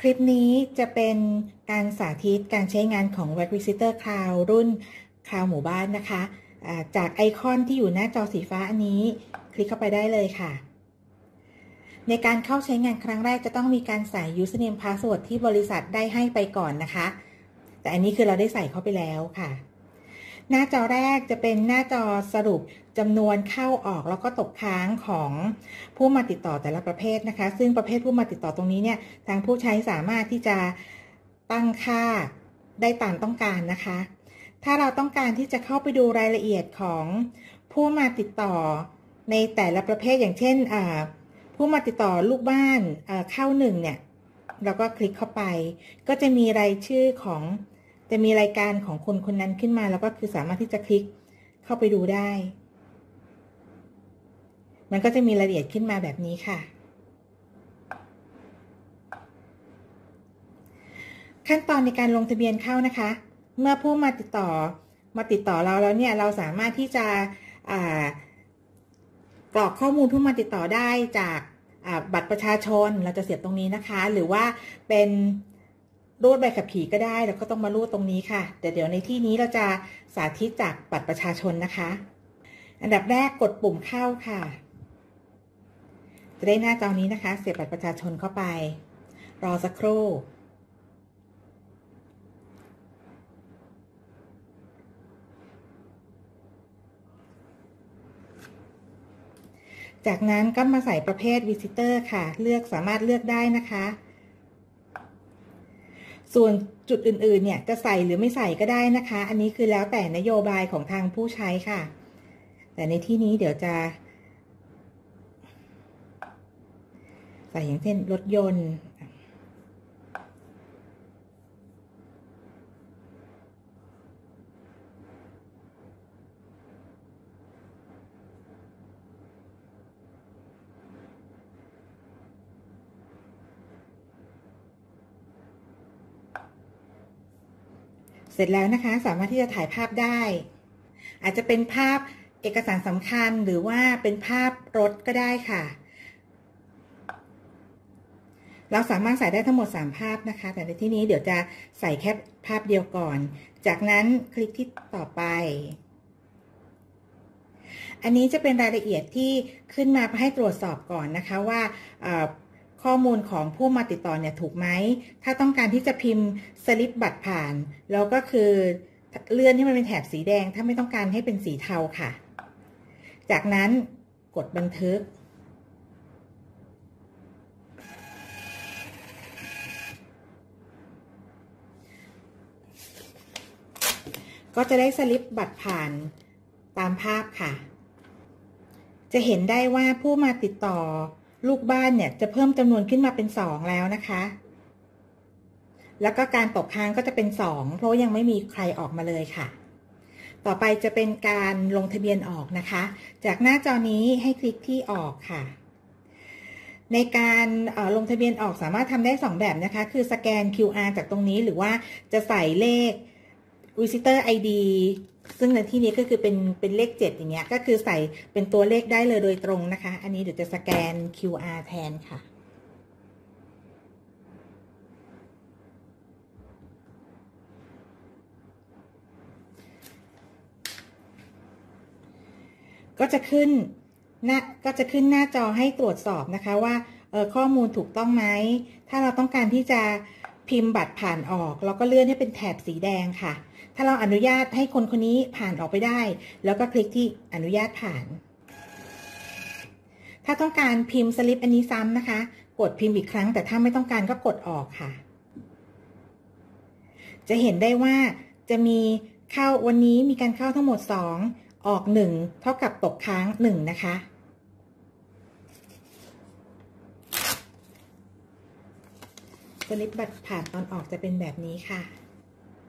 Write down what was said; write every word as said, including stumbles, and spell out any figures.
คลิปนี้จะเป็นการสาธิตการใช้งานของ Web Visitor Cloud รุ่น Cloud หมู่บ้านนะคะจากไอคอนที่อยู่หน้าจอสีฟ้าอันนี้คลิกเข้าไปได้เลยค่ะในการเข้าใช้งานครั้งแรกจะต้องมีการใส่ Username Password ที่บริษัทได้ให้ไปก่อนนะคะแต่อันนี้คือเราได้ใส่เข้าไปแล้วค่ะหน้าจอแรกจะเป็นหน้าจอสรุปจำนวนเข้าออกแล้วก็ตกค้างของผู้มาติดต่อแต่ละประเภทนะคะซึ่งประเภทผู้มาติดต่อตรงนี้เนี่ยทางผู้ใช้สามารถที่จะตั้งค่าได้ตามต้องการนะคะถ้าเราต้องการที่จะเข้าไปดูรายละเอียดของผู้มาติดต่อในแต่ละประเภทอย่างเช่นผู้มาติดต่อลูกบ้านเข้าหนึ่งเนี่ยเราก็คลิกเข้าไปก็จะมีรายชื่อของจะมีรายการของคนคนนั้นขึ้นมาแล้วก็คือสามารถที่จะคลิกเข้าไปดูได้มันก็จะมีรายละเอียดขึ้นมาแบบนี้ค่ะขั้นตอนในการลงทะเบียนเข้านะคะเมื่อผู้มาติดต่อมาติดต่อเราแล้วเนี่ยเราสามารถที่จะกรอกข้อมูลผู้มาติดต่อได้จากบัตรประชาชนเราจะเสียบตรงนี้นะคะหรือว่าเป็นรูดใบขับขี่ก็ได้แล้วก็ต้องมารูดตรงนี้ค่ะแต่เดี๋ยวในที่นี้เราจะสาธิตจากบัตรประชาชนนะคะอันดับแรกกดปุ่มเข้าค่ะจะได้หน้าจอนี้นะคะเสียบบัตรประชาชนเข้าไปรอสักครู่จากนั้นก็มาใส่ประเภท Visitor ค่ะเลือกสามารถเลือกได้นะคะส่วนจุดอื่นๆเนี่ยจะใส่หรือไม่ใส่ก็ได้นะคะอันนี้คือแล้วแต่นโยบายของทางผู้ใช้ค่ะแต่ในที่นี้เดี๋ยวจะใส่อย่างเช่นรถยนต์เสร็จแล้วนะคะสามารถที่จะถ่ายภาพได้อาจจะเป็นภาพเอกสารสำคัญหรือว่าเป็นภาพรถก็ได้ค่ะเราสามารถใส่ได้ทั้งหมดสามภาพนะคะแต่ในที่นี้เดี๋ยวจะใส่แค่ภาพเดียวก่อนจากนั้นคลิกที่ต่อไปอันนี้จะเป็นรายละเอียดที่ขึ้นมาให้ตรวจสอบก่อนนะคะว่าข้อมูลของผู้มาติดต่อเนี่ยถูกไหมถ้าต้องการที่จะพิมพ์สลิปบัตรผ่านแล้วก็คือเลื่อนให้มันเป็นแถบสีแดงถ้าไม่ต้องการให้เป็นสีเทาค่ะจากนั้นกดบันทึกก็จะได้สลิปบัตรผ่านตามภาพค่ะจะเห็นได้ว่าผู้มาติดต่อลูกบ้านเนี่ยจะเพิ่มจำนวนขึ้นมาเป็นสองแล้วนะคะแล้วก็การตกค้างก็จะเป็นสองเพราะยังไม่มีใครออกมาเลยค่ะต่อไปจะเป็นการลงทะเบียนออกนะคะจากหน้าจอนี้ให้คลิกที่ออกค่ะในการลงทะเบียนออกสามารถทำได้สองแบบนะคะคือสแกน คิว อาร์ จากตรงนี้หรือว่าจะใส่เลข Visitor ไอ ดี ซึ่งในที่นี้ก็คือเป็นเป็นเลขเจ็ดอย่างเงี้ยก็คือใส่เป็นตัวเลขได้เลยโดยตรงนะคะอันนี้เดี๋ยวจะสแกน คิว อาร์ แทนค่ะก็จะขึ้นหน้าก็จะขึ้นหน้าจอให้ตรวจสอบนะคะว่าเออข้อมูลถูกต้องไหมถ้าเราต้องการที่จะพิมพ์บัตรผ่านออกเราก็เลื่อนให้เป็นแถบสีแดงค่ะถ้าเราอนุญาตให้คนคนนี้ผ่านออกไปได้แล้วก็คลิกที่อนุญาตผ่านถ้าต้องการพิมพ์สลิปอันนี้ซ้ำนะคะกดพิมพ์อีกครั้งแต่ถ้าไม่ต้องการก็กดออกค่ะจะเห็นได้ว่าจะมีเข้าวันนี้มีการเข้าทั้งหมดสองออกหนึ่งเท่ากับตกค้างหนึ่งนะคะสลิปบัตรผ่านตอนออกจะเป็นแบบนี้ค่ะ